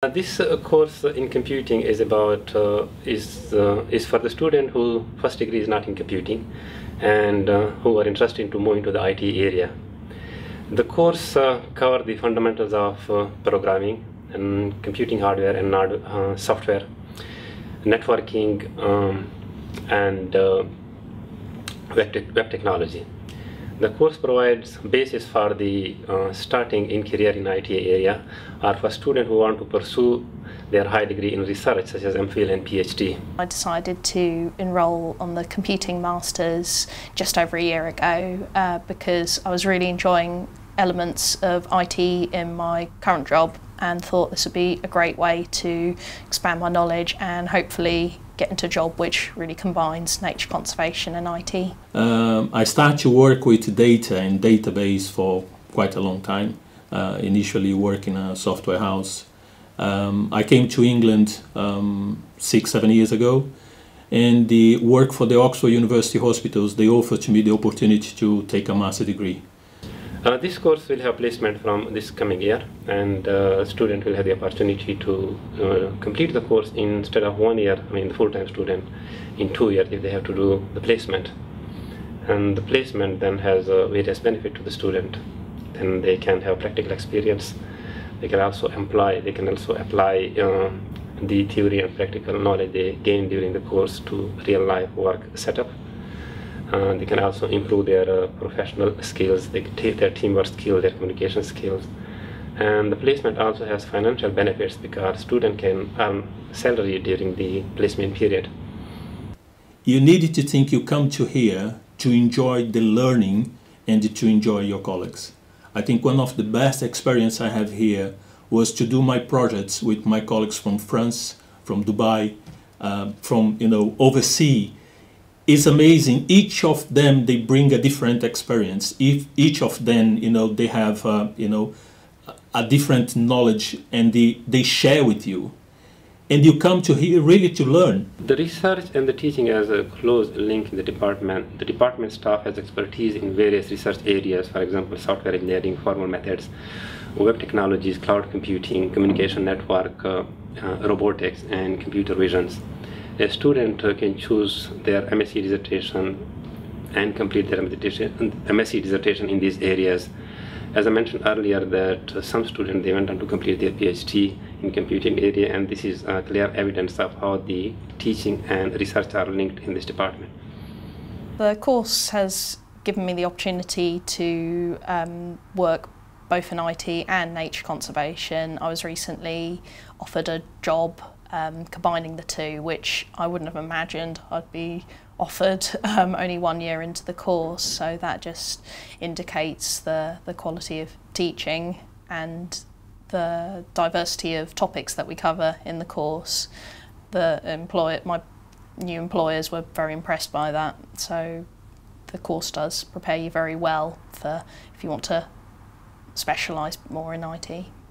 This course in computing is about is for the student who first degree is not in computing and who are interested to move into the IT area. The course covers the fundamentals of programming and computing hardware and software, networking, and web technology. The course provides basis for the starting in career in IT area, or for students who want to pursue their high degree in research such as MPhil and PhD. I decided to enrol on the computing masters just over a year ago because I was really enjoying elements of IT in my current job and thought this would be a great way to expand my knowledge and hopefully get into a job which really combines nature conservation and IT. I started to work with data and database for quite a long time. Initially work in a software house. I came to England 6-7 years ago, and the work for the Oxford University Hospitals, they offered to me the opportunity to take a master's degree. This course will have placement from this coming year, and student will have the opportunity to complete the course instead of 1 year, the full-time student, in 2 years if they have to do the placement. And the placement then has various benefit to the student. Then they can have practical experience. They can also apply the theory and practical knowledge they gain during the course to real-life work setup. They can also improve their professional skills, their teamwork skills, their communication skills. And the placement also has financial benefits because students can earn salary during the placement period. You need to think you come to here to enjoy the learning and to enjoy your colleagues. I think one of the best experience I have here was to do my projects with my colleagues from France, from Dubai, from overseas. It's amazing. Each of them, they bring a different experience. If each of them, they have a different knowledge, and they share with you. And you come to here really to learn. The research and the teaching has a close link in the department. The department staff has expertise in various research areas, for example, software engineering, formal methods, web technologies, cloud computing, communication network, robotics, and computer visions. A student can choose their MSc dissertation and complete their MSc dissertation in these areas. As I mentioned earlier, that some students, they went on to complete their PhD in computing area, and this is clear evidence of how the teaching and research are linked in this department. The course has given me the opportunity to work both in IT and nature conservation. I was recently offered a job combining the two, which I wouldn't have imagined I'd be offered only 1 year into the course, so that just indicates the quality of teaching and the diversity of topics that we cover in the course. My new employers were very impressed by that, so the course does prepare you very well for if you want to specialise more in IT.